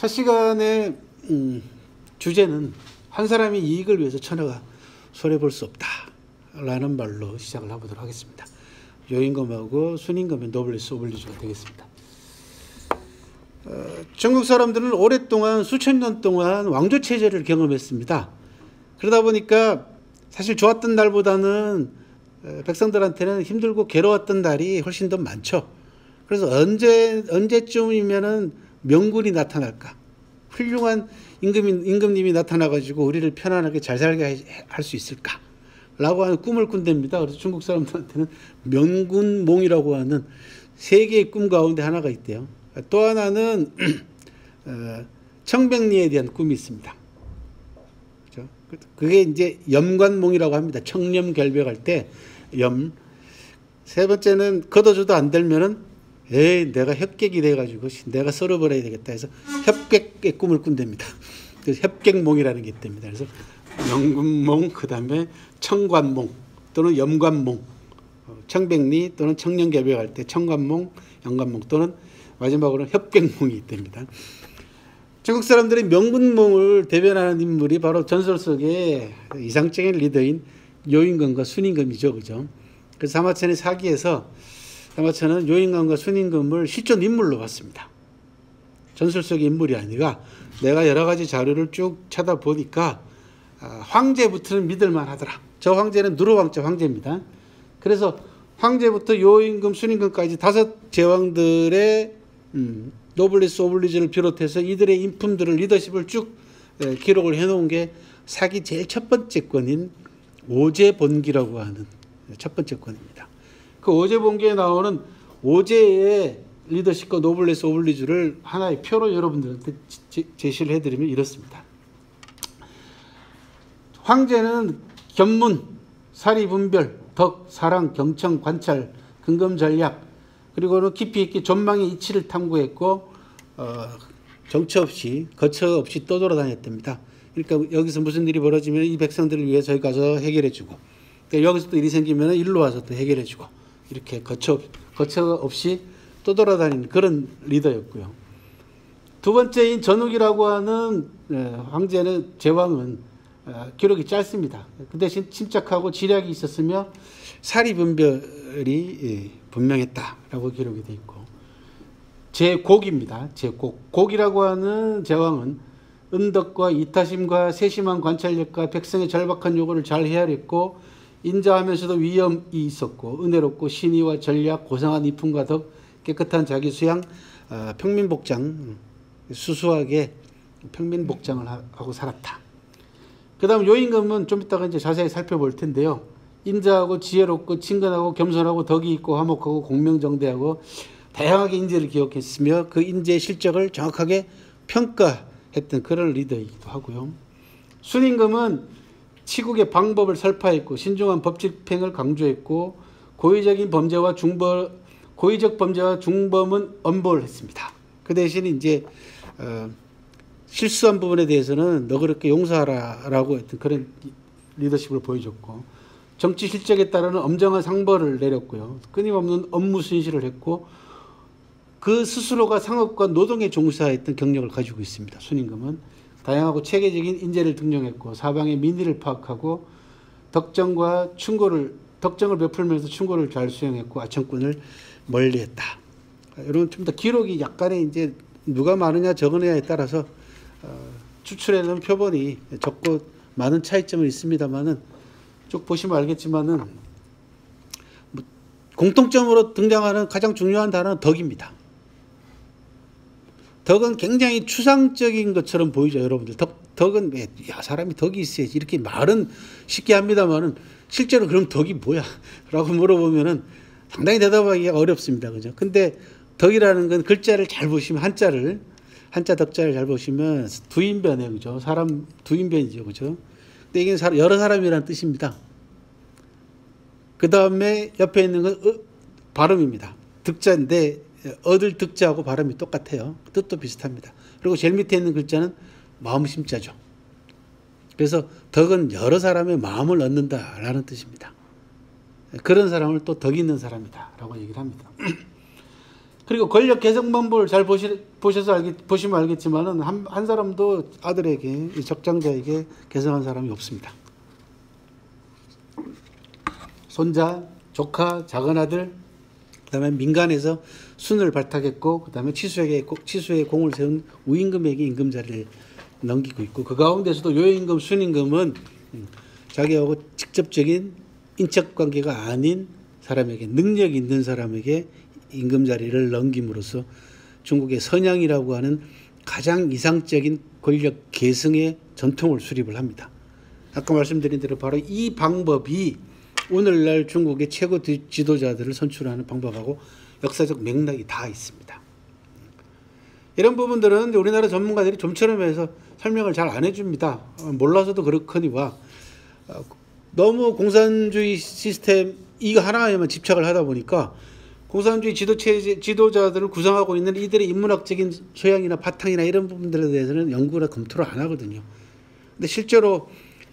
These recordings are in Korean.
샷시간의 주제는 한 사람의 이익을 위해서 천하가 손해볼 수 없다 라는 말로 시작을 해보도록 하겠습니다. 요임금하고 순임금의 노블리스 오블리주가 되겠습니다. 중국 사람들은 오랫동안 수천 년 동안 왕조체제를 경험했습니다. 그러다 보니까 사실 좋았던 날보다는 백성들한테는 힘들고 괴로웠던 날이 훨씬 더 많죠. 그래서 언제쯤이면은 명군이 나타날까? 훌륭한 임금님이 나타나가지고 우리를 편안하게 잘 살게 할 수 있을까? 라고 하는 꿈을 꾼답니다. 그래서 중국 사람들한테는 명군몽이라고 하는 세 개의 꿈 가운데 하나가 있대요. 또 하나는 청백리에 대한 꿈이 있습니다. 그렇죠? 그게 이제 염관몽이라고 합니다. 청렴결백할 때 염. 세 번째는 걷어줘도 안 되면은 내가 협객이 돼가지고 내가 썰어버려야 되겠다 해서 협객의 꿈을 꾼답니다. 그래서 협객몽이라는 게 있답니다. 그래서 명군몽, 그 다음에 청관몽 또는 염관몽, 청백리 또는 청렴결백할 때 청관몽, 염관몽 또는 마지막으로는 협객몽이 있답니다. 중국 사람들이 명군몽을 대변하는 인물이 바로 전설 속의 이상적인 리더인 요임금과 순임금이죠. 그죠? 그래서 사마천의 사기에서 사마천은 요임금과 순임금을 실존 인물로 봤습니다. 전설 속의 인물이 아니라 내가 여러 가지 자료를 쭉 찾아보니까 황제부터는 믿을만 하더라. 저 황제는 누르왕자 황제입니다. 그래서 황제부터 요임금, 순임금까지 5 제왕들의 노블리스 오블리주를 비롯해서 이들의 인품들을 리더십을 쭉 기록을 해놓은 게 사기 제일 첫 번째 권인 오제본기라고 하는 첫 번째 권입니다. 그 오제본기에 나오는 오제의 리더십과 노블리스 오블리주를 하나의 표로 여러분들한테 제시를 해드리면 이렇습니다. 황제는 견문, 사리분별, 덕, 사랑, 경청, 관찰, 근검전략, 그리고는 깊이 있게 전망의 이치를 탐구했고 정처 없이 거처 없이 떠돌아다녔답니다. 그러니까 여기서 무슨 일이 벌어지면 이 백성들을 위해 저희 가서 해결해주고, 그러니까 여기서 또 일이 생기면 일로 와서 또 해결해주고, 이렇게 거처 없이 떠돌아다니는 그런 리더였고요. 두 번째인 전욱이라고 하는 황제는 제왕은 기록이 짧습니다. 그 대신 침착하고 지략이 있었으며 사리분별이 분명했다라고 기록이 되어 있고, 제곡입니다. 제곡. 곡이라고 하는 제왕은 은덕과 이타심과 세심한 관찰력과 백성의 절박한 요구를 잘 헤아렸고, 인자하면서도 위엄이 있었고, 은혜롭고 신의와 전략, 고상한 이품과 덕, 깨끗한 자기 수양, 평민복장, 수수하게 평민복장을 하고 살았다. 그 다음 요임금은 좀 이따가 이제 자세히 살펴볼 텐데요. 인자하고 지혜롭고 친근하고 겸손하고 덕이 있고 화목하고 공명정대하고 다양하게 인재를 기억했으며 그 인재의 실적을 정확하게 평가했던 그런 리더이기도 하고요. 순임금은 치국의 방법을 설파했고 신중한 법 집행을 강조했고 고의적 범죄와 중범은 엄벌을 했습니다. 그 대신 이제 실수한 부분에 대해서는 너그럽게 용서하라라고 했던 그런 리더십을 보여줬고, 정치 실적에 따르는 엄정한 상벌을 내렸고요. 끊임없는 업무 순시를 했고, 그 스스로가 상업과 노동에 종사했던 경력을 가지고 있습니다. 순임금은 다양하고 체계적인 인재를 등용했고, 사방의 민의를 파악하고 덕정을 베풀면서 충고를 잘 수행했고, 아청꾼을 멀리했다. 이런 좀 더 기록이 약간의 이제 누가 많으냐 적으냐에 따라서 추출해놓은 표본이 적고 많은 차이점은 있습니다만은 쭉 보시면 알겠지만은 공통점으로 등장하는 가장 중요한 단어는 덕입니다. 덕은 굉장히 추상적인 것처럼 보이죠, 여러분들. 덕은 사람이 덕이 있어야지 이렇게 말은 쉽게 합니다만은 실제로 그럼 덕이 뭐야? 라고 물어보면은 상당히 대답하기가 어렵습니다, 그죠? 근데 덕이라는 건 글자를 잘 보시면 한자 덕자를 잘 보시면 두인변이에요, 그죠? 사람 두인변이죠, 그죠? 근데 이게 여러 사람이라는 뜻입니다. 그 다음에 옆에 있는 건 발음입니다. 득자인데 얻을 득자하고 발음이 똑같아요. 뜻도 비슷합니다. 그리고 제일 밑에 있는 글자는 마음 심자죠. 그래서 덕은 여러 사람의 마음을 얻는다라는 뜻입니다. 그런 사람을 또 덕 있는 사람이다 라고 얘기를 합니다. 그리고 권력 개선 방법을 잘 보시면 알겠지만은 한 사람도 아들에게, 이 적장자에게 개선한 사람이 없습니다. 손자, 조카, 작은아들, 그다음에 민간에서 순을 발탁했고, 그다음에 치수에 공을 세운 우임금에게 임금자리를 넘기고 있고, 그 가운데서도 요임금, 순임금은 자기하고 직접적인 인척관계가 아닌 사람에게, 능력 있는 사람에게 임금자리를 넘김으로써 중국의 선양이라고 하는 가장 이상적인 권력 계승의 전통을 수립을 합니다. 아까 말씀드린 대로 바로 이 방법이 오늘날 중국의 최고 지도자들을 선출하는 방법하고 역사적 맥락이 다 있습니다. 이런 부분들은 우리나라 전문가들이 좀처럼 해서 설명을 잘 안 해줍니다. 몰라서도 그렇거니와 너무 공산주의 시스템 이거 하나에만 집착을 하다 보니까 공산주의 지도자들을 구성하고 있는 이들의 인문학적인 소양이나 바탕이나 이런 부분들에 대해서는 연구나 검토를 안 하거든요. 근데 실제로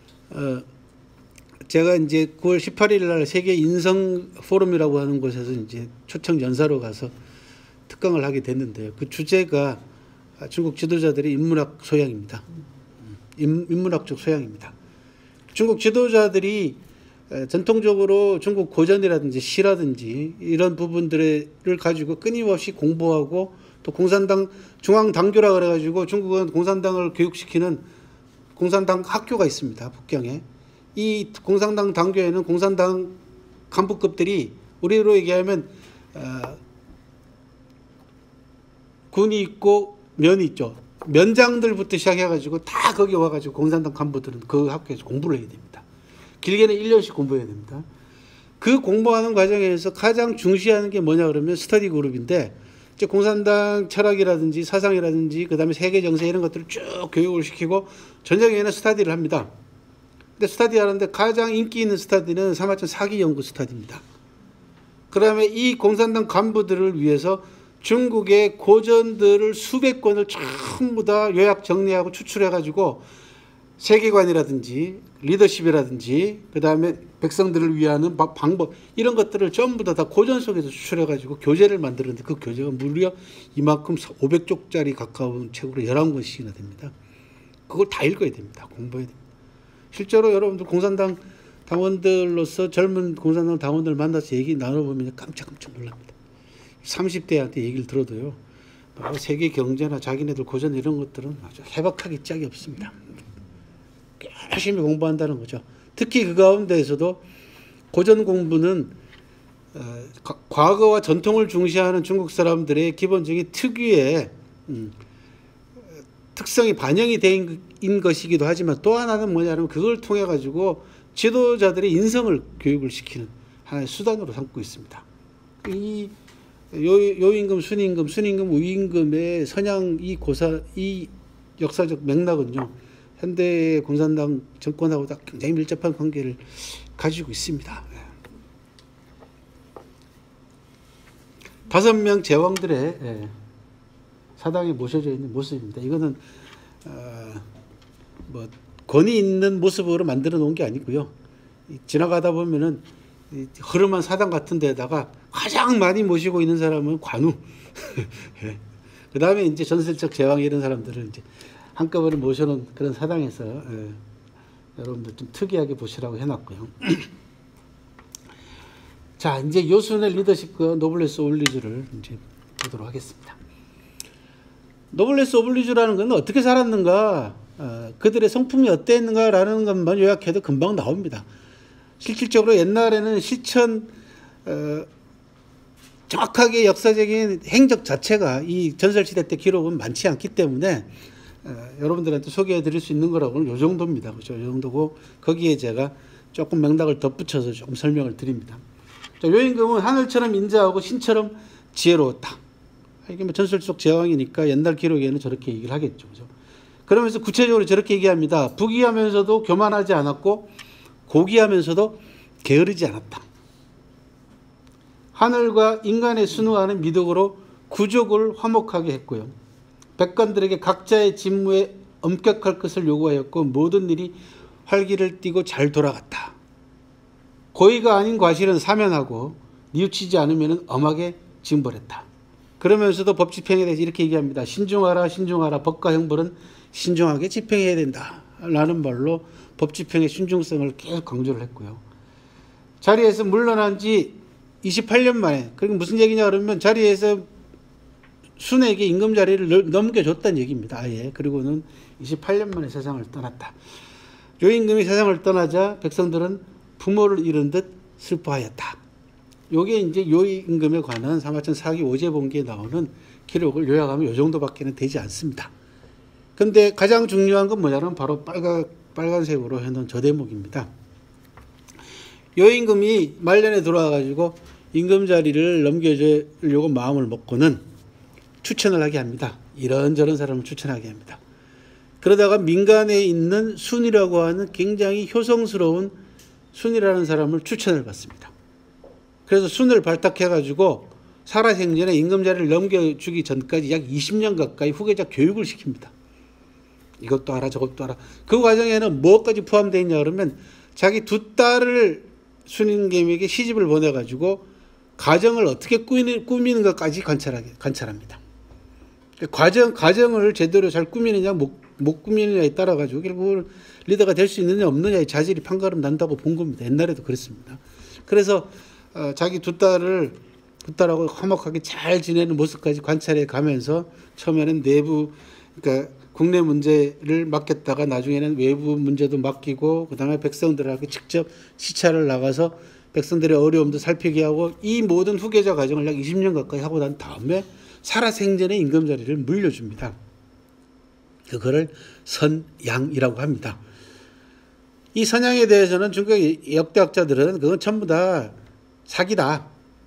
제가 이제 9월 18일 날 세계 인성 포럼이라고 하는 곳에서 이제 초청 연사로 가서 특강을 하게 됐는데요. 그 주제가 중국 지도자들의 인문학 소양입니다. 인문학적 소양입니다. 중국 지도자들이 전통적으로 중국 고전이라든지 시라든지 이런 부분들을 가지고 끊임없이 공부하고, 또 공산당 중앙당교라 그래가지고 중국은 공산당을 교육시키는 공산당 학교가 있습니다. 북경에. 이 공산당 당교에는 공산당 간부급들이 우리로 얘기하면 군이 있고 면이 있죠. 면장들부터 시작해가지고 다 거기 와가지고 공산당 간부들은 그 학교에서 공부를 해야 됩니다. 길게는 1년씩 공부해야 됩니다. 그 공부하는 과정에서 가장 중시하는 게 뭐냐 그러면 스터디 그룹인데, 이제 공산당 철학이라든지 사상이라든지 그다음에 세계 정세 이런 것들을 쭉 교육을 시키고 저녁에는 스터디를 합니다. 근데 스터디 하는데 가장 인기 있는 스터디는 사마천 사기 연구 스터디입니다. 그다음에 이 공산당 간부들을 위해서 중국의 고전들을 수백 권을 전부 다 요약 정리하고 추출해가지고 세계관이라든지 리더십이라든지 그다음에 백성들을 위하는 방법 이런 것들을 전부 다 고전 속에서 추출해가지고 교재를 만들었는데, 그 교재가 무려 이만큼 500쪽짜리 가까운 책으로 11권씩이나 됩니다. 그걸 다 읽어야 됩니다. 공부해야 됩니다. 실제로 여러분들 공산당 당원들로서 젊은 공산당 당원들 만나서 얘기 나눠보면 깜짝깜짝 놀랍니다. 30대한테 얘기를 들어도요, 세계 경제나 자기네들 고전 이런 것들은 아주 해박하기 짝이 없습니다. 열심히 공부한다는 거죠. 특히 그 가운데에서도 고전 공부는 과거와 전통을 중시하는 중국 사람들의 기본적인 특유의 특성이 반영이 된 것이기도 하지만, 또 하나는 뭐냐면 그걸 통해 가지고 지도자들의 인성을 교육을 시키는 하나의 수단으로 삼고 있습니다. 이 요임금, 순임금, 우임금의 선양 이 역사적 맥락은요, 현대 공산당 정권하고 굉장히 밀접한 관계를 가지고 있습니다. 5명 제왕들의 사당에 모셔져 있는 모습입니다. 이거는 뭐 권위 있는 모습으로 만들어 놓은 게 아니고요. 지나가다 보면은 허름한 사당 같은 데다가 가장 많이 모시고 있는 사람은 관우. 그 다음에 이제 전설적 제왕 이런 사람들을 이제 한꺼번에 모셔놓은 그런 사당에서 여러분들 좀 특이하게 보시라고 해놨고요. 자, 이제 요순의 리더십과 노블레스 오블리주를 이제 보도록 하겠습니다. 노블레스 오블리주라는 건 어떻게 살았는가, 그들의 성품이 어땠는가라는 것만 요약해도 금방 나옵니다. 실질적으로 옛날에는 실천 정확하게 역사적인 행적 자체가 이 전설시대 때 기록은 많지 않기 때문에 여러분들한테 소개해 드릴 수 있는 거라고는 요 정도입니다. 그렇죠? 요 정도고, 거기에 제가 조금 맥락을 덧붙여서 조금 설명을 드립니다. 자, 요임금은 하늘처럼 인자하고 신처럼 지혜로웠다. 이게 뭐 전설 속 제왕이니까 옛날 기록에는 저렇게 얘기를 하겠죠. 그죠? 그러면서 구체적으로 저렇게 얘기합니다. 부귀하면서도 교만하지 않았고 고귀하면서도 게으르지 않았다. 하늘과 인간의 순우하는 미덕으로 구족을 화목하게 했고요. 백관들에게 각자의 직무에 엄격할 것을 요구하였고 모든 일이 활기를 띠고 잘 돌아갔다. 고의가 아닌 과실은 사면하고 뉘우치지 않으면 엄하게 징벌했다. 그러면서도 법 집행에 대해서 이렇게 얘기합니다. 신중하라, 신중하라. 법과 형벌은 신중하게 집행해야 된다. 라는 말로 법 집행의 신중성을 계속 강조를 했고요. 자리에서 물러난 지 28년 만에, 그게 무슨 얘기냐 그러면 자리에서 순에게 임금 자리를 넘겨줬다는 얘기입니다. 아예. 그리고는 28년 만에 세상을 떠났다. 요 임금이 세상을 떠나자 백성들은 부모를 잃은 듯 슬퍼하였다. 요게 이제 요 임금에 관한 사마천 사기 오제본기에 나오는 기록을 요약하면 요 정도밖에는 되지 않습니다. 근데 가장 중요한 건 뭐냐면 바로 빨간색으로 해놓은 저 대목입니다. 요 임금이 말년에 들어와가지고 임금 자리를 넘겨주려고 마음을 먹고는 추천을 하게 합니다. 이런저런 사람을 추천하게 합니다. 그러다가 민간에 있는 순이라고 하는 굉장히 효성스러운 순이라는 사람을 추천을 받습니다. 그래서 순을 발탁해가지고 살아생전에 임금 자리를 넘겨주기 전까지 약 20년 가까이 후계자 교육을 시킵니다. 이것도 알아 저것도 알아. 그 과정에는 뭐까지 포함되어 있냐 그러면 자기 두 딸을 순임금에게 시집을 보내가지고 가정을 어떻게 꾸미는 것까지 관찰합니다. 과정을 제대로 잘 꾸미느냐 못 꾸미느냐에 따라 가지고 결국은 리더가 될 수 있느냐 없느냐의 자질이 판가름 난다고 본 겁니다. 옛날에도 그랬습니다. 그래서 자기 두 딸하고 화목하게 잘 지내는 모습까지 관찰해 가면서 처음에는 내부 그러니까 국내 문제를 맡겼다가 나중에는 외부 문제도 맡기고 그다음에 백성들하고 직접 시찰을 나가서 백성들의 어려움도 살피게 하고 이 모든 후계자 과정을 약 20년 가까이 하고 난 다음에 살아생전에 임금 자리를 물려줍니다. 그거를 선양이라고 합니다. 이 선양에 대해서는 중국 역대학자들은 그건 전부 다 사기다.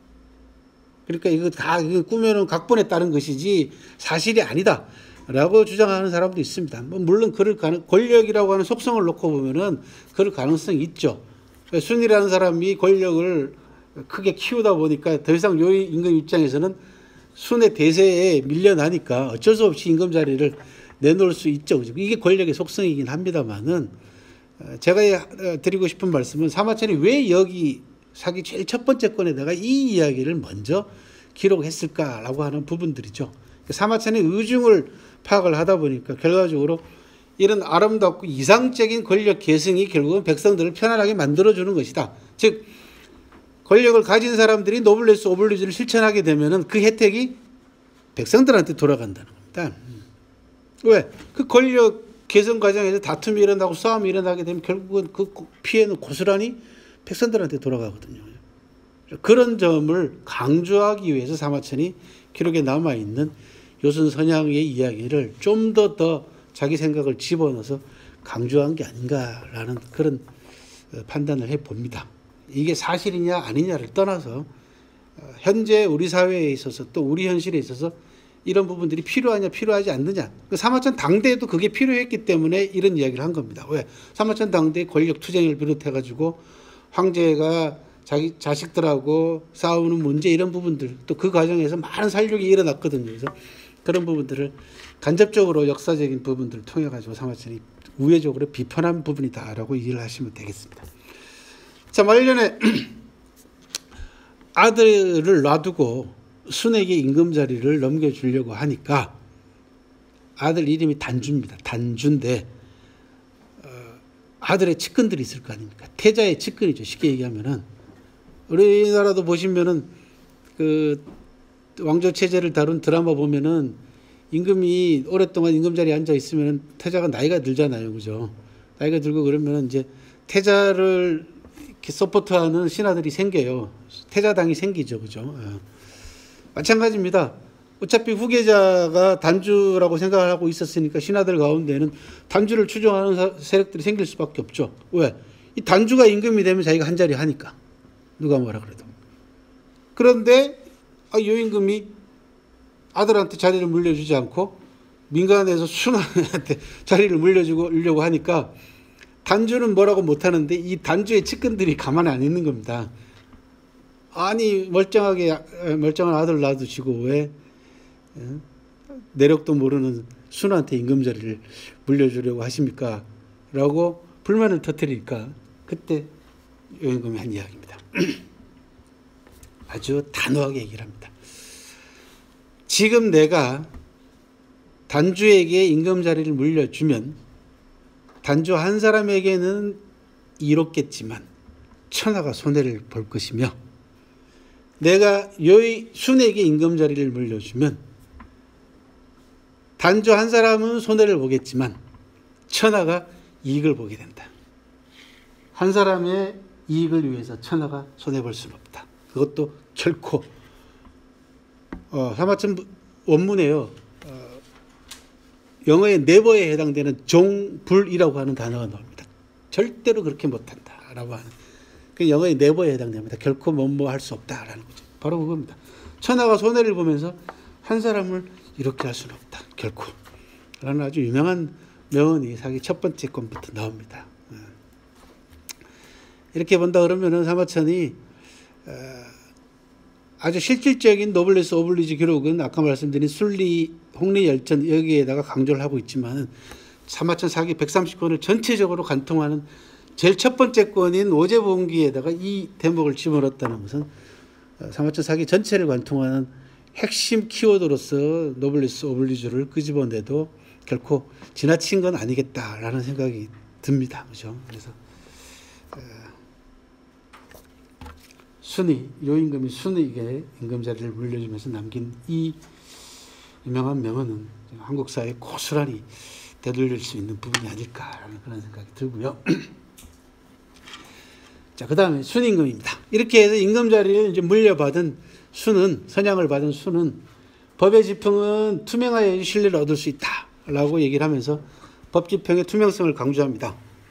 그러니까 이거 다 꾸며놓은 각본에 따른 것이지 사실이 아니다. 라고 주장하는 사람도 있습니다. 물론 권력이라고 하는 속성을 놓고 보면은 그럴 가능성이 있죠. 순이라는 사람이 권력을 크게 키우다 보니까 더 이상 요 임금 입장에서는 순의 대세에 밀려나니까 어쩔 수 없이 임금 자리를 내놓을 수 있죠. 이게 권력의 속성이긴 합니다만은 제가 드리고 싶은 말씀은 사마천이 왜 여기 사기 제일 첫 번째 건에다가 이 이야기를 먼저 기록했을까라고 하는 부분들이죠. 사마천의 의중을 파악을 하다 보니까 결과적으로 이런 아름답고 이상적인 권력 계승이 결국은 백성들을 편안하게 만들어주는 것이다. 즉 권력을 가진 사람들이 노블레스 오블리주를 실천하게 되면은 그 혜택이 백성들한테 돌아간다는 겁니다. 왜? 그 권력 개선 과정에서 다툼이 일어나고 싸움이 일어나게 되면 결국은 그 피해는 고스란히 백성들한테 돌아가거든요. 그런 점을 강조하기 위해서 사마천이 기록에 남아있는 요순 선양의 이야기를 좀 더 자기 생각을 집어넣어서 강조한 게 아닌가라는 그런 판단을 해봅니다. 이게 사실이냐 아니냐를 떠나서 현재 우리 사회에 있어서 또 우리 현실에 있어서 이런 부분들이 필요하냐 필요하지 않느냐. 사마천 당대에도 그게 필요했기 때문에 이런 이야기를 한 겁니다. 왜? 사마천 당대의 권력 투쟁을 비롯해가지고 황제가 자기 자식들하고 싸우는 문제 이런 부분들 또 그 과정에서 많은 살육이 일어났거든요. 그래서 그런 부분들을 간접적으로 역사적인 부분들을 통해 가지고 사마천이 우회적으로 비판한 부분이다라고 이해를 하시면 되겠습니다. 자, 말년에 아들을 놔두고 순에게 임금 자리를 넘겨주려고 하니까 아들 이름이 단주입니다. 단주인데 아들의 측근들이 있을 거 아닙니까? 태자의 측근이죠. 쉽게 얘기하면은 우리나라도 보시면은 그 왕조 체제를 다룬 드라마 보면은 임금이 오랫동안 임금 자리에 앉아 있으면은 태자가 나이가 들잖아요, 그죠? 나이가 들고 그러면은 이제 태자를 이렇게 서포트하는 신하들이 생겨요. 태자당이 생기죠, 그죠? 마찬가지입니다. 어차피 후계자가 단주라고 생각을 하고 있었으니까 신하들 가운데는 단주를 추종하는 세력들이 생길 수밖에 없죠. 왜? 이 단주가 임금이 되면 자기가 한 자리 하니까. 누가 뭐라 그래도. 그런데 요 임금이 아들한테 자리를 물려주지 않고 민간에서 순한테 자리를 물려주려고 하니까 단주는 뭐라고 못하는데 이 단주의 측근들이 가만히 안 있는 겁니다. 아니 멀쩡한 아들 놔두시고 왜 내력도 모르는 순한테 임금 자리를 물려주려고 하십니까? 라고 불만을 터뜨리니까 그때 요 임금이 한 이야기입니다. 아주 단호하게 얘기를 합니다. 지금 내가 단주에게 임금 자리를 물려주면 단주 한 사람에게는 이롭겠지만 천하가 손해를 볼 것이며, 내가 순에게 임금 자리를 물려주면 단주 한 사람은 손해를 보겠지만 천하가 이익을 보게 된다. 한 사람의 이익을 위해서 천하가 손해볼 수는 없다. 그것도 결코 사마천 원문에요. 영어의 never에 해당되는 종불이라고 하는 단어가 나옵니다. 절대로 그렇게 못한다라고 하는, 그 영어의 never에 해당됩니다. 결코 뭐뭐 할 수 없다라는 거죠. 바로 그겁니다. 천하가 손해를 보면서 한 사람을 이렇게 할 수는 없다. 결코. 라는 아주 유명한 명언이 사기 첫 번째 권부터 나옵니다. 이렇게 본다 그러면은 사마천이 아주 실질적인 노블레스 오블리주 기록은 아까 말씀드린 순리, 홍리, 열전 여기에다가 강조를 하고 있지만, 사마천 사기 130권을 전체적으로 관통하는 제일 첫 번째 권인 오제본기에다가 이 대목을 집어넣었다는 것은 사마천 사기 전체를 관통하는 핵심 키워드로서 노블레스 오블리주를 끄집어내도 결코 지나친 건 아니겠다라는 생각이 듭니다. 그죠? 그래서 요임금이 순에게 임금 자리를 물려주면서 남긴 이 유명한 명언은 한국 사회에 고스란히 되돌릴 수 있는 부분이 아닐까라는 그런 생각이 들고요. 자, 그 다음에 순임금입니다. 이렇게 해서 임금 자리를 이제 물려받은 선양을 받은 순은 법의 집행은 투명하여 신뢰를 얻을 수 있다라고 얘기를 하면서 법 집행의 투명성을 강조합니다.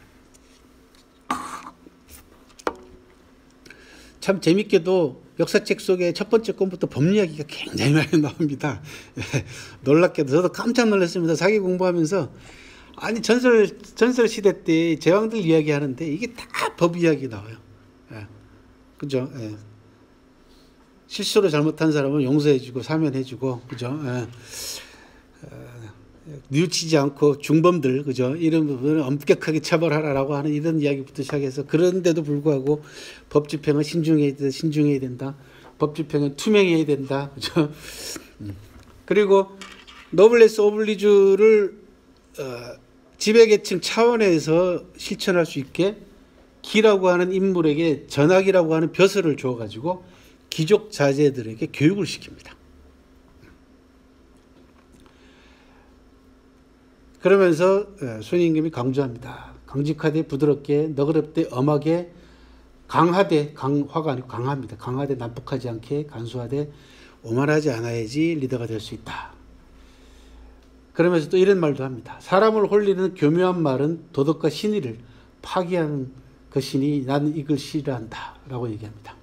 참 재밌게도 역사책 속에 첫 번째 권부터 법 이야기가 굉장히 많이 나옵니다. 놀랍게도 저도 깜짝 놀랐습니다. 사기 공부하면서 아니 전설 시대 때 제왕들 이야기하는데 이게 다 법 이야기 나와요. 그죠? 실수로 잘못한 사람은 용서해주고 사면해주고, 그죠? 뉘우치지 않고 중범들, 그죠? 이런 부분을 엄격하게 처벌하라라고 하는 이런 이야기부터 시작해서, 그런데도 불구하고 법 집행은 신중해야 된다. 법 집행은 투명해야 된다. 그죠? 그리고 노블레스 오블리주를 지배계층 차원에서 실천할 수 있게 기라고 하는 인물에게 전학이라고 하는 벼슬을 주어가지고 귀족 자제들에게 교육을 시킵니다. 그러면서 순임금이 강조합니다. 강직하되 부드럽게, 너그럽되 엄하게, 강하되, 강화가 아니고 강합니다. 강하되 난폭하지 않게, 간소하되 오만하지 않아야지 리더가 될 수 있다. 그러면서 또 이런 말도 합니다. 사람을 홀리는 교묘한 말은 도덕과 신의를 파기하는 것이니 나는 이걸 싫어한다 라고 얘기합니다.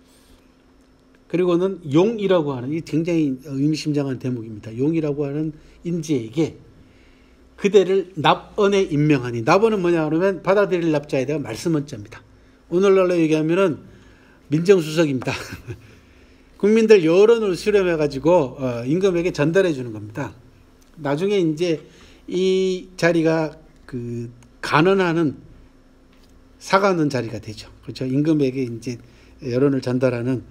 그리고는 용이라고 하는, 이 굉장히 의미심장한 대목입니다. 용이라고 하는 인재에게 그대를 납언에 임명하니, 납언은 뭐냐 그러면 받아들일 납자에다가 말씀원자입니다. 오늘날로 얘기하면은 민정수석입니다. 국민들 여론을 수렴해가지고 임금에게 전달해 주는 겁니다. 나중에 이제 이 자리가 그 간언하는 사가는 자리가 되죠. 그렇죠. 임금에게 이제 여론을 전달하는,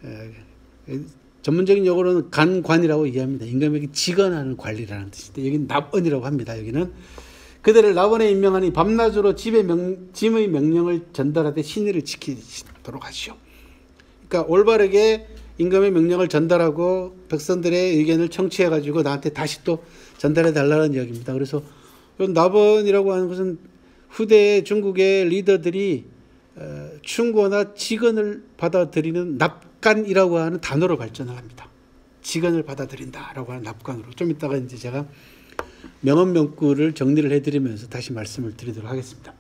전문적인 용어로는 간관이라고 얘기합니다. 임금에게 직언하는 관리라는 뜻인데, 여기는 납언이라고 합니다. 여기는 그들을 납언에 임명하니 밤낮으로 짐의 명령을 전달하되 신의를 지키도록 하시오. 그러니까 올바르게 임금의 명령을 전달하고 백성들의 의견을 청취해가지고 나한테 다시 또 전달해 달라는 이야기입니다. 그래서 납언이라고 하는 것은 후대의 중국의 리더들이 충고나 직언을 받아들이는 납관이라고 하는 단어로 발전을 합니다. 직언을 받아들인다라고 하는 납관으로. 좀 이따가 이제 제가 명언 명구를 정리를 해드리면서 다시 말씀을 드리도록 하겠습니다.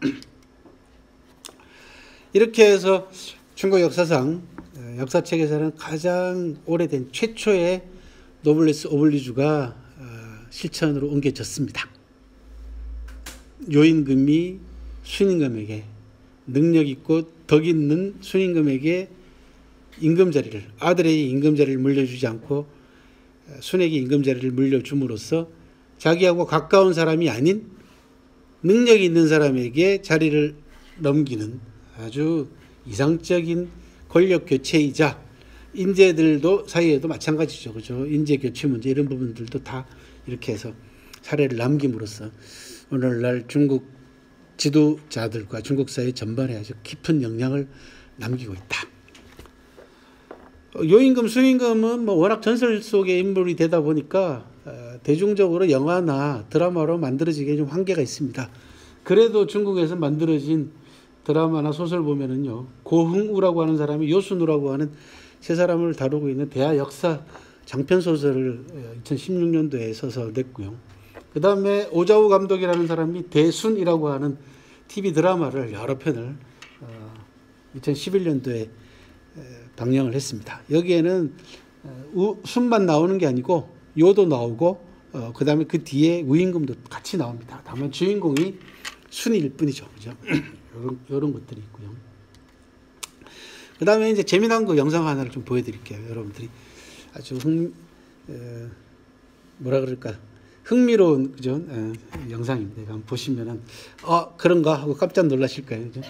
이렇게 해서 중국 역사상 역사책에서는 가장 오래된 최초의 노블레스 오블리주가 실천으로 옮겨졌습니다. 요임금이 순임금에게, 능력 있고 덕 있는 순임금에게 임금자리를, 아들에게 임금자리를 물려주지 않고 순에게 임금자리를 물려줌으로써 자기하고 가까운 사람이 아닌 능력이 있는 사람에게 자리를 넘기는 아주 이상적인 권력 교체이자 인재들도 사이에도 마찬가지죠. 그죠? 인재 교체 문제 이런 부분들도 다 이렇게 해서 사례를 남김으로써 오늘날 중국 지도자들과 중국 사회 전반에 아주 깊은 영향을 남기고 있다. 요임금, 순임금은 뭐 워낙 전설 속의 인물이 되다 보니까 대중적으로 영화나 드라마로 만들어지기에 좀 한계가 있습니다. 그래도 중국에서 만들어진 드라마나 소설 보면은요, 고흥우라고 하는 사람이 요순우라고 하는 세 사람을 다루고 있는 대하 역사 장편 소설을 2016년도에 써서 냈고요. 그 다음에 오자우 감독이라는 사람이 대순이라고 하는 TV 드라마를 여러 편을 2011년도에 방영을 했습니다. 여기에는 순만 나오는 게 아니고 요도 나오고 그 다음에 그 뒤에 우임금도 같이 나옵니다. 다만 주인공이 순일 뿐이죠. 그죠? 이런 것들이 있고요. 그 다음에 이제 재미난 거 영상 하나를 좀 보여드릴게요. 여러분들이 아주 뭐라 그럴까, 흥미로운 그죠? 영상입니다. 한번 보시면은 그런가 하고 깜짝 놀라실 거예요. 그죠?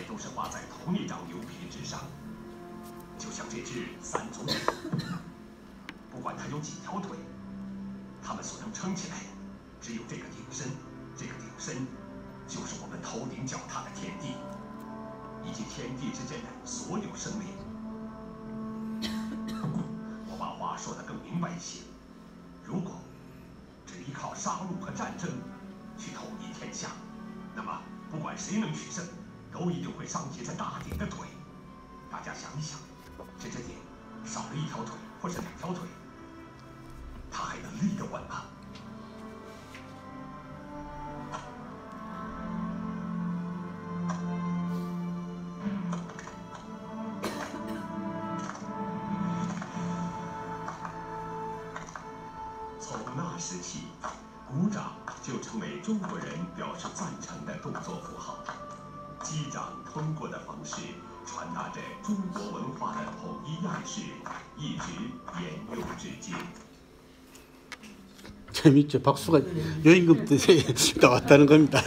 재밌죠. 박수가 요임금 때 나왔다는 겁니다.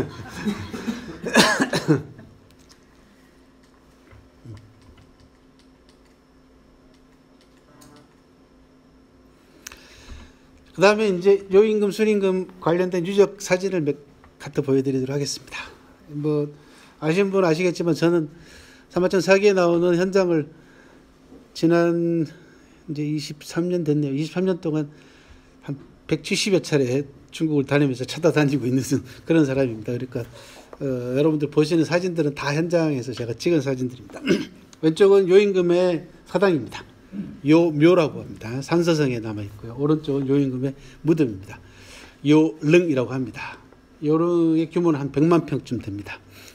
그 다음에 이제 요임금, 순임금 관련된 유적 사진을 갖다 보여드리도록 하겠습니다. 뭐 아시는 분은 아시겠지만 저는 사마천 사기에 나오는 현장을 지난 이제 23년 됐네요. 23년 동안 한 170여 차례 중국을 다니면서 찾아다니고 있는 그런 사람입니다. 그러니까 여러분들 보시는 사진들은 다 현장에서 제가 찍은 사진들입니다. 왼쪽은 요임금의 사당입니다. 요묘라고 합니다. 산서성에 남아있고요. 오른쪽은 요임금의 무덤입니다. 요릉이라고 합니다. 요릉의 규모는 한 100만 평쯤 됩니다.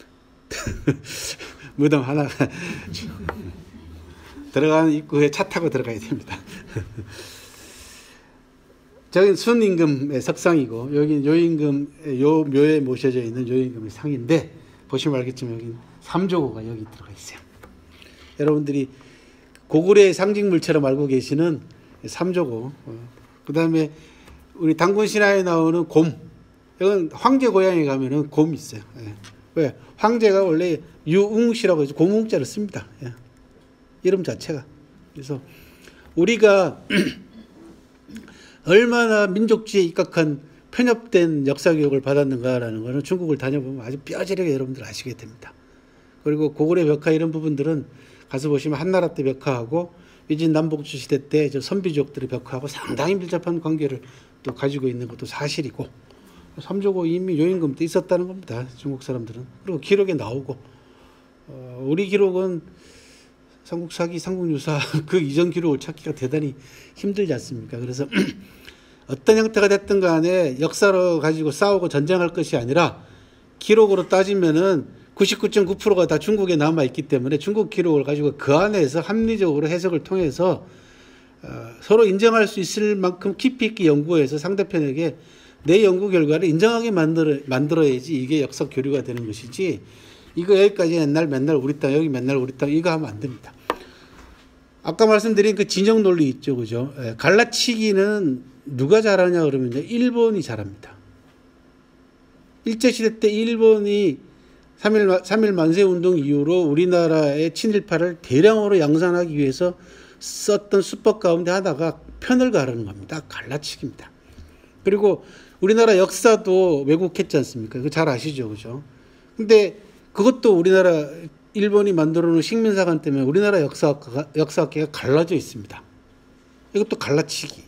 무덤 하나가 들어가는 입구에 차 타고 들어가야 됩니다. 저긴 순임금의 석상이고 여기는 요임금, 요 묘에 모셔져 있는 요임금의 상인데 보시면 알겠지만 여기 삼조고가 여기 들어가 있어요. 여러분들이 고구려의 상징물처럼 알고 계시는 삼조고, 그 다음에 우리 단군 신화에 나오는 곰, 이건 황제 고향에 가면은 곰이 있어요. 예. 왜? 황제가 원래 유웅씨라고 해서 곰웅자를 씁니다. 예. 이름 자체가. 그래서 우리가 얼마나 민족주의에 입각한 편협된 역사교육을 받았는가라는 것은 중국을 다녀보면 아주 뼈저리게 여러분들 아시게 됩니다. 그리고 고구려 벽화 이런 부분들은 가서 보시면 한나라 때 벽화하고 위진 남북주 시대 때 저 선비족들의 벽화하고 상당히 밀접한 관계를 또 가지고 있는 것도 사실이고, 삼조고 이미 요임금 때 있었다는 겁니다. 중국 사람들은. 그리고 기록에 나오고, 우리 기록은 삼국사기, 삼국유사 그 이전 기록을 찾기가 대단히 힘들지 않습니까? 그래서 어떤 형태가 됐든 간에 역사로 가지고 싸우고 전쟁할 것이 아니라 기록으로 따지면은 99.9%가 다 중국에 남아있기 때문에 중국 기록을 가지고 그 안에서 합리적으로 해석을 통해서 서로 인정할 수 있을 만큼 깊이 있게 연구해서 상대편에게 내 연구 결과를 인정하게 만들어야지 이게 역사 교류가 되는 것이지, 이거 여기까지 맨날 우리 땅, 여기 맨날 우리 땅, 이거 하면 안 됩니다. 아까 말씀드린 그 진영 논리 있죠. 그죠? 갈라치기는 누가 잘하냐 그러면요, 일본이 잘합니다. 일제시대 때 일본이 3.1 만세운동 이후로 우리나라의 친일파를 대량으로 양산하기 위해서 썼던 수법 가운데 하나가 편을 가르는 겁니다. 갈라치기입니다. 그리고 우리나라 역사도 왜곡했지 않습니까? 그거 잘 아시죠, 그죠? 근데 그것도 우리나라 일본이 만들어 놓은 식민사관 때문에 우리나라 역사학계가 갈라져 있습니다. 이것도 갈라치기.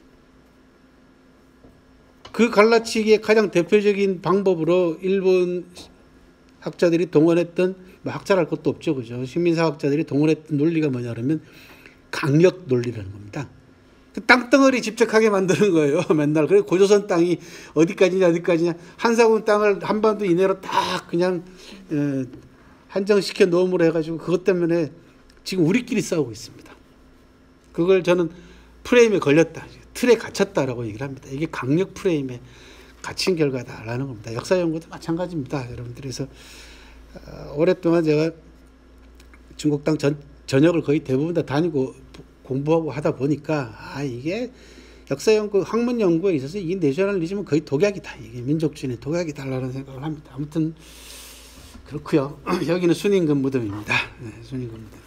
그 갈라치기의 가장 대표적인 방법으로 일본 학자들이 동원했던, 뭐 학자랄 것도 없죠, 그죠? 식민사학자들이 동원했던 논리가 뭐냐 그러면 강력 논리라는 겁니다. 그 땅덩어리 집착하게 만드는 거예요, 맨날. 그래서 고조선 땅이 어디까지냐, 한사군 땅을 한반도 이내로 다 그냥 한정시켜 놓음으로 해가지고 그것 때문에 지금 우리끼리 싸우고 있습니다. 그걸 저는 프레임에 걸렸다, 틀에 갇혔다라고 얘기를 합니다. 이게 강력 프레임에 갇힌 결과다라는 겁니다. 역사 연구도 마찬가지입니다, 여러분들. 그래서 오랫동안 제가 중국 땅 전역을 거의 대부분 다 다니고 공부하고 하다 보니까 이게 역사 연구, 학문 연구에 있어서 이 내셔널리즘은 거의 독약이다, 이게 민족주의의 독약이다라는 생각을 합니다. 아무튼 그렇고요. 여기는 순임금 무덤입니다. 네, 순임금 무덤.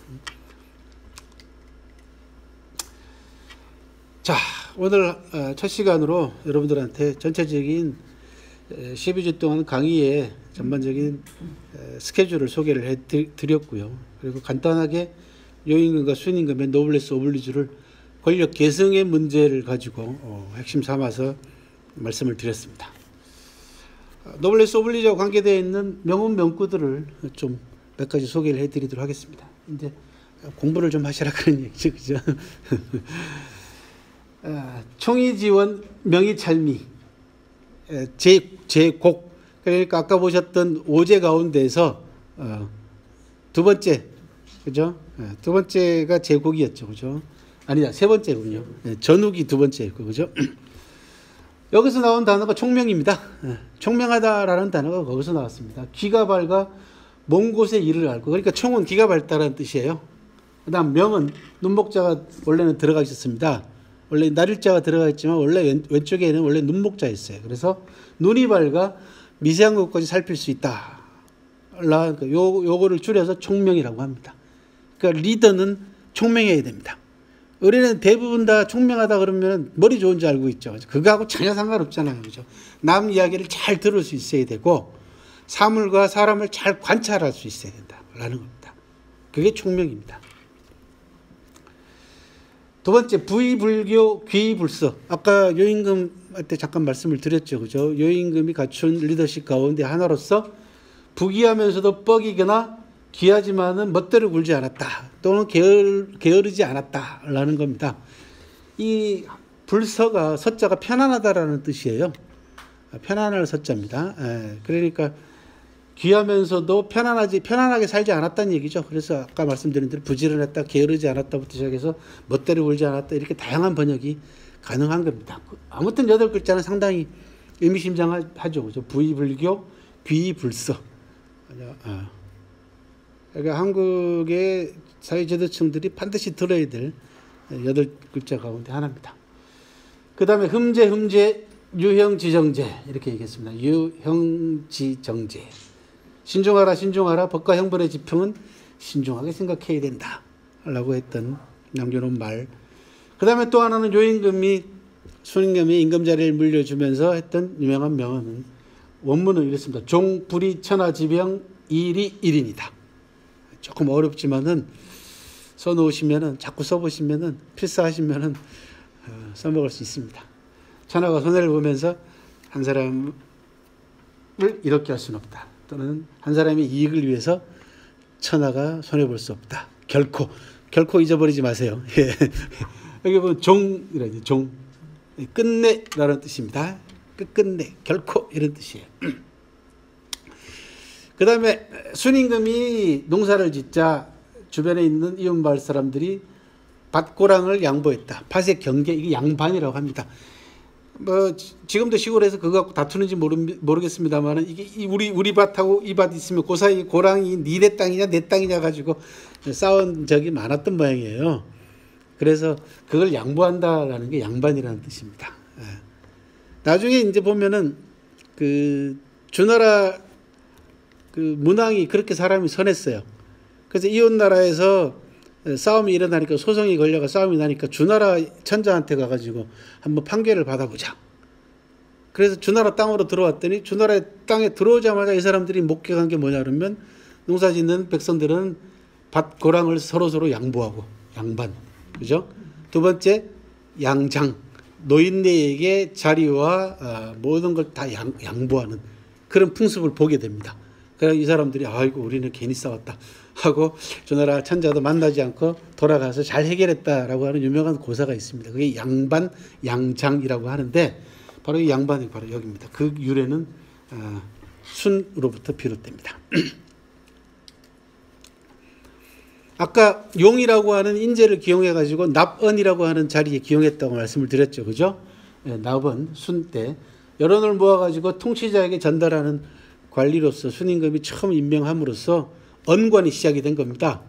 자, 오늘 첫 시간으로 여러분들한테 전체적인 12주 동안 강의의 전반적인 스케줄을 소개를 해드렸고요. 그리고 간단하게 요임금과 순임금의 노블레스 오블리주를 권력 계승의 문제를 가지고 핵심 삼아서 말씀을 드렸습니다. 노블레스 오블리주와 관계되어 있는 명운 명구들을 좀 몇 가지 소개를 해드리도록 하겠습니다. 이제 공부를 좀 하시라 그런 얘기죠, 그죠? 총의 지원, 명의찰미, 제곡. 그러니까 아까 보셨던 오제 가운데서 두 번째, 그죠? 두 번째가 제곡이었죠, 그죠? 아니다, 세 번째군요. 전욱이 두 번째였고, 그죠? 여기서 나온 단어가 총명입니다. 총명하다라는 단어가 거기서 나왔습니다. 귀가 밝아 먼 곳의 일을 알고. 그러니까 총은 귀가 밝다라는 뜻이에요. 그 다음 명은 눈목자가 원래는 들어가 있었습니다. 원래 날일자가 들어가 있지만 원래 왼쪽에는 원래 눈목자 있어요. 그래서 눈이 밝아 미세한 것까지 살필 수 있다. 요거를 줄여서 총명이라고 합니다. 그러니까 리더는 총명해야 됩니다. 우리는 대부분 다 총명하다 그러면 머리 좋은 줄 알고 있죠. 그거하고 전혀 상관없잖아요, 그죠? 남 이야기를 잘 들을 수 있어야 되고 사물과 사람을 잘 관찰할 수 있어야 된다라는 겁니다. 그게 총명입니다. 두 번째, 부의불교, 귀의불서. 아까 요임금한테 잠깐 말씀을 드렸죠, 그죠? 요임금이 갖춘 리더십 가운데 하나로서 부귀하면서도 뻑이거나 귀하지만은 멋대로 굴지 않았다, 또는 게으르지 않았다라는 겁니다. 이 불서가 서자가 편안하다라는 뜻이에요. 편안할 서자입니다. 그러니까 귀하면서도 편안하게 살지 않았다는 얘기죠. 그래서 아까 말씀드린 대로 부지런했다, 게으르지 않았다부터 시작해서 멋대로 굴지 않았다, 이렇게 다양한 번역이 가능한 겁니다. 아무튼 8글자는 상당히 의미심장하죠, 그죠? 부의불교, 귀의불서. 그러니까 한국의 사회지도층들이 반드시 들어야 될 8글자 가운데 하나입니다. 그 다음에 흠제, 유형지정제, 이렇게 얘기했습니다. 유형지정제. 신중하라. 법과 형벌의 지평은 신중하게 생각해야 된다 라고 했던 남겨놓은 말. 그 다음에 또 하나는 요임금이 순임금이 임금자리를 물려주면서 했던 유명한 명언은, 원문은 이렇습니다. 종, 불이, 천하지병, 일이 일인이다. 조금 어렵지만은 써놓으시면은, 자꾸 써보시면은, 필사하시면은 써먹을 수 있습니다. 천하가 손해를 보면서 한 사람을 이렇게 할 수는 없다, 또는 한 사람의 이익을 위해서 천하가 손해볼 수 없다. 결코 잊어버리지 마세요. 여기 보면 종이라죠. 종, 끝내라는 뜻입니다. 끝내, 결코, 이런 뜻이에요. 그 다음에 순임금이 농사를 짓자 주변에 있는 이웃마을 사람들이 밭고랑을 양보했다. 밭의 경계, 이게 양반이라고 합니다. 뭐 지금도 시골에서 그거 갖고 다투는지 모르겠습니다만은, 이게 우리 밭하고 이 밭 있으면 그 사이 고랑이 니네 땅이냐 내 땅이냐 가지고 싸운 적이 많았던 모양이에요. 그래서 그걸 양보한다라는 게 양반이라는 뜻입니다. 나중에 이제 보면은 그 주나라 그 문왕이 그렇게 사람이 선했어요. 그래서 이웃 나라에서 싸움이 일어나니까 소송이 걸려가 싸움이 나니까 주나라 천자한테 가가지고 한번 판결을 받아보자. 그래서 주나라 땅으로 들어왔더니 주나라 땅에 들어오자마자 이 사람들이 목격한 게 뭐냐 그러면 농사 짓는 백성들은 밭 고랑을 서로서로 양보하고 양반. 그죠? 두 번째 양장. 노인네에게 자리와 모든 걸 다 양보하는 그런 풍습을 보게 됩니다. 그래서 이 사람들이 아이고 우리는 괜히 싸웠다 하고 주나라 천자도 만나지 않고 돌아가서 잘 해결했다라고 하는 유명한 고사가 있습니다. 그게 양반 양장이라고 하는데 바로 이 양반이 바로 여기입니다. 그 유래는 순으로부터 비롯됩니다. 아까 용이라고 하는 인재를 기용해 가지고 납언이라고 하는 자리에 기용했다고 말씀을 드렸죠. 그죠? 네, 납언 순 때 여론을 모아 가지고 통치자에게 전달하는 관리로서 순임금이 처음 임명함으로써 언관이 시작이 된 겁니다.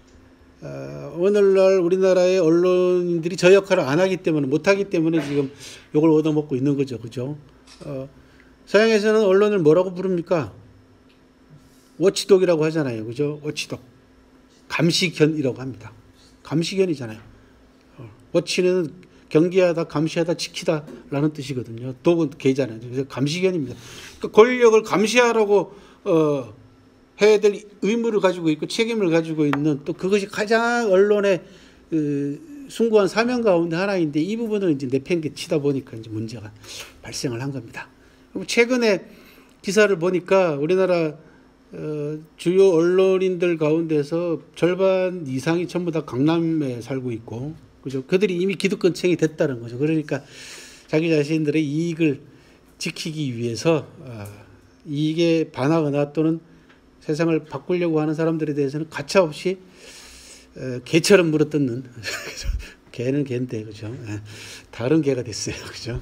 오늘날 우리나라의 언론인들이 저 역할을 안 하기 때문에 못하기 때문에 지금 욕을 얻어먹고 있는 거죠. 그죠? 서양에서는 언론을 뭐라고 부릅니까? 워치독이라고 하잖아요. 그죠? 워치독. 감시견이라고 합니다. 감시견이잖아요. 워치는 경계하다, 감시하다, 지키다라는 뜻이거든요. 독은 개잖아요. 그래서 감시견입니다. 그러니까 권력을 감시하라고 해야 될 의무를 가지고 있고 책임을 가지고 있는 또 그것이 가장 언론의 숭고한 사명 가운데 하나인데 이 부분을 이제 내팽개치다 보니까 이제 문제가 발생을 한 겁니다. 최근에 기사를 보니까 우리나라 주요 언론인들 가운데서 절반 이상이 전부 다 강남에 살고 있고, 그죠? 그들이 이미 기득권층이 됐다는 거죠. 그러니까 자기 자신들의 이익을 지키기 위해서 이익에 반하거나 또는 세상을 바꾸려고 하는 사람들에 대해서는 가차없이 개처럼 물어뜯는 개는 개인데 그죠? 다른 개가 됐어요. 그죠?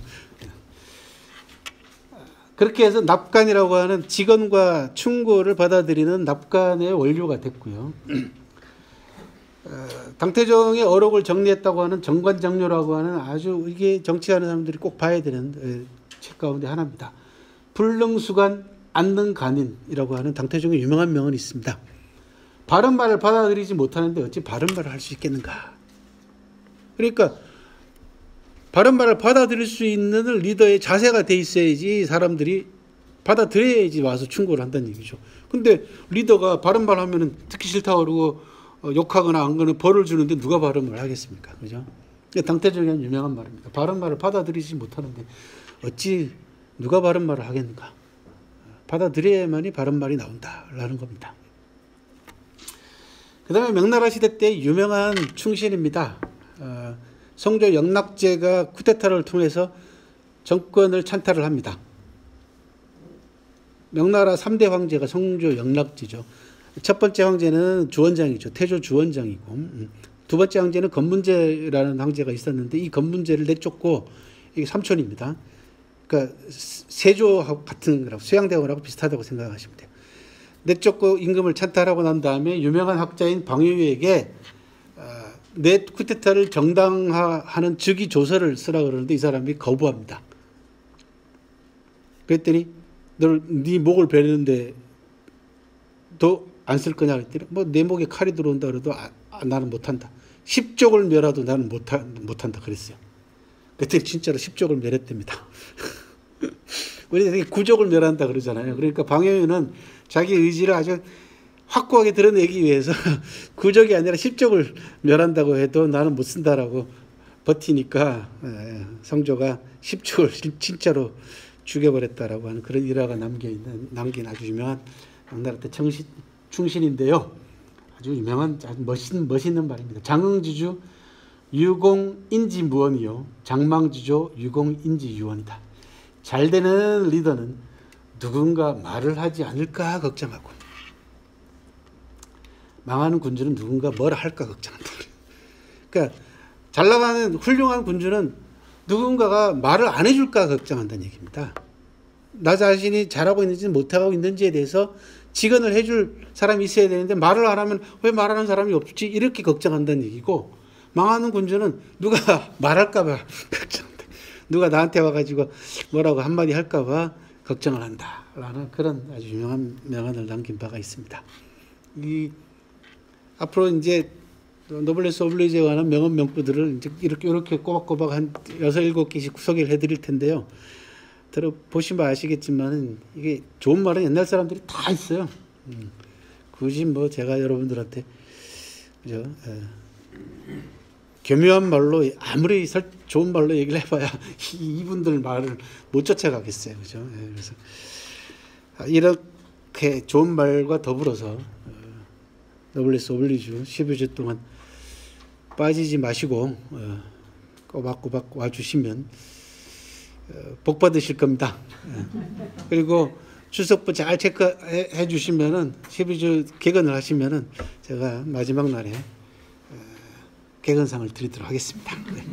그렇게 해서 납관이라고 하는 직언과 충고를 받아들이는 납관의 원료가 됐고요. 당태종의 어록을 정리했다고 하는 정관장료라고 하는 아주 이게 정치하는 사람들이 꼭 봐야 되는 책 가운데 하나입니다. 불능수관 안능간인이라고 하는 당태종의 유명한 명언이 있습니다. 바른 말을 받아들이지 못하는데 어찌 바른 말을 할 수 있겠는가. 그러니까 바른 말을 받아들일 수 있는 리더의 자세가 돼 있어야지 사람들이 받아들여야지 와서 충고를 한다는 얘기죠. 근데 리더가 바른 말 하면은 듣기 싫다 그러고 욕하거나 안 거는 벌을 주는데 누가 바른 말 하겠습니까? 그죠? 당태종의 유명한 말입니다. 바른 말을 받아들이지 못하는데 어찌 누가 바른 말을 하겠는가? 받아들여야만이 바른 말이 나온다라는 겁니다. 그 다음에 명나라 시대 때 유명한 충신입니다. 성조 영락제가 쿠데타를 통해서 정권을 찬탈을 합니다. 명나라 3대 황제가 성조 영락제죠. 첫 번째 황제는 주원장이죠. 태조 주원장이고, 두 번째 황제는 건문제라는 황제가 있었는데 이 건문제를 내쫓고 이게 삼촌입니다. 그러니까 세조 같은 거라고 쇠양대왕하고 비슷하다고 생각하시면 돼요. 내쫓고 임금을 찬탈하고 난 다음에 유명한 학자인 방효유에게 내 쿠데타를 정당화하는 즉위 조서를 쓰라 그러는데 이 사람이 거부합니다. 그랬더니 네 목을 베르는데 너 안 쓸 거냐 그랬더니 뭐 내 목에 칼이 들어온다 그래도 나는 못한다. 10족을 멸하도 나는 못한다 그랬어요. 그랬더니 진짜로 10족을 멸했답니다. 우리 9족을 멸한다 그러잖아요. 그러니까 방효유는 자기 의지를 아주 확고하게 드러내기 위해서 9족이 아니라 10족을 멸한다고 해도 나는 못 쓴다라고 버티니까 성조가 10족을 진짜로 죽여버렸다라고 하는 그런 일화가 남긴 아주 유명한 명나라 때 충신인데요. 아주 유명한 아주 멋있는 말입니다. 장흥지주 유공인지무원이요 장망지조 유공인지유원이다. 잘 되는 리더는 누군가 말을 하지 않을까 걱정하고 망하는 군주는 누군가 뭘 할까 걱정한다. 그러니까 잘 나가는 훌륭한 군주는 누군가가 말을 안 해줄까 걱정한다는 얘기입니다. 나 자신이 잘하고 있는지 못하고 있는지에 대해서 직언을 해줄 사람이 있어야 되는데 말을 안 하면 왜 말하는 사람이 없지? 이렇게 걱정한다는 얘기고 망하는 군주는 누가 말할까 봐 걱정한다. 누가 나한테 와가지고 뭐라고 한마디 할까 봐 걱정을 한다라는 그런 아주 유명한 명언을 남긴 바가 있습니다. 앞으로 이제 노블레스 오블리주에 관한 명언 명구들을 이제 이렇게 꼬박꼬박 한 6, 7개씩 소개를 해드릴 텐데요. 들어보시면 아시겠지만 이게 좋은 말은 옛날 사람들이 다 있어요. 굳이 뭐 제가 여러분들한테 그죠? 교묘한 말로 아무리 좋은 말로 얘기를 해봐야 이분들 말을 못 쫓아가겠어요. 그죠? 그래서 이렇게 좋은 말과 더불어서 노블레스 오블리주 12주 동안 빠지지 마시고 꼬박꼬박 와주시면 복 받으실 겁니다. 그리고 출석부 잘 체크해 주시면은 12주 개근을 하시면은 제가 마지막 날에 개근상을 드리도록 하겠습니다. 네.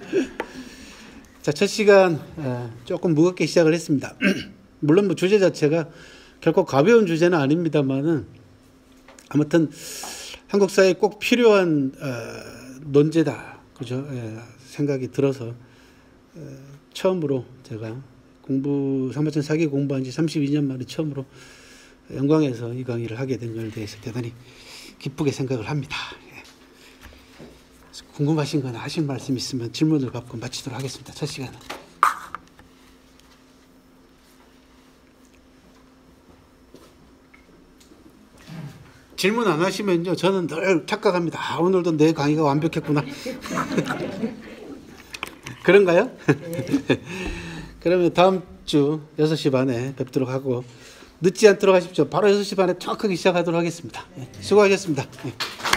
자, 첫 시간 조금 무겁게 시작을 했습니다. 물론 뭐 주제 자체가 결코 가벼운 주제는 아닙니다만은 아무튼 한국 사회에 꼭 필요한 논제다, 그죠? 생각이 들어서 처음으로 제가 상마천 사기 공부한 지 32년 만에 처음으로 영광에서 이 강의를 하게 된 점에 대해서 대단히 기쁘게 생각을 합니다. 궁금하신 거나 하실 말씀 있으면 질문을 받고 마치도록 하겠습니다. 첫 시간은. 질문 안 하시면요, 저는 늘 착각합니다. 아, 오늘도 내 강의가 완벽했구나. 그런가요? 그러면 다음 주 6시 반에 뵙도록 하고 늦지 않도록 하십시오. 바로 6시 반에 정확하게 시작하도록 하겠습니다. 수고하셨습니다.